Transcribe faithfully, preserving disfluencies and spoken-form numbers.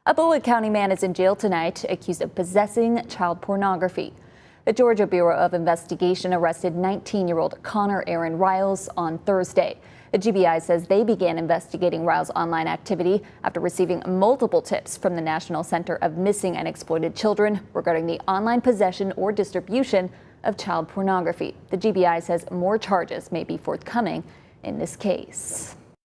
A Bulloch County man is in jail tonight, accused of possessing child pornography. The Georgia Bureau of Investigation arrested nineteen-year-old Connor Aaron Ryles on Thursday. The G B I says they began investigating Ryles' online activity after receiving multiple tips from the National Center of Missing and Exploited Children regarding the online possession or distribution of child pornography. The G B I says more charges may be forthcoming in this case.